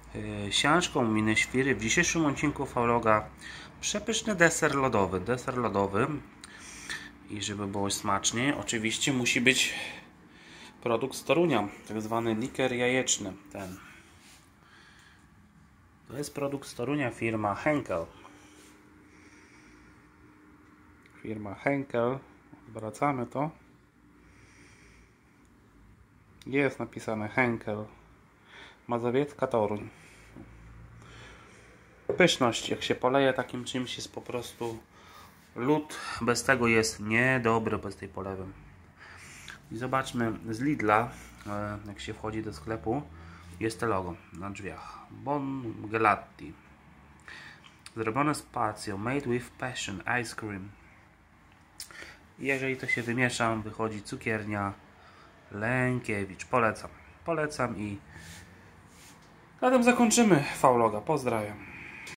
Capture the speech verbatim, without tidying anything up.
Yy, Siączką miny świry w dzisiejszym odcinku V-Loga przepyszny deser lodowy. Deser lodowy i żeby było smaczniej, oczywiście musi być produkt z Torunia, tak zwany liker jajeczny. Ten. To jest produkt z Torunia, firma Henkel. Firma Henkel. Odwracamy to. Jest napisane Henkel. Mazowiecka, Toruń. Pyszność, jak się poleje takim czymś, jest po prostu lód. Bez tego jest niedobry, bez tej polewy. I zobaczmy z Lidla, jak się wchodzi do sklepu, jest to logo na drzwiach. Bon Gelati. Zrobione z pacją. Made with passion. Ice cream. I jeżeli to się wymiesza, wychodzi cukiernia Lękiewicz. Polecam. Polecam i na tym zakończymy V-Loga. Pozdrawiam.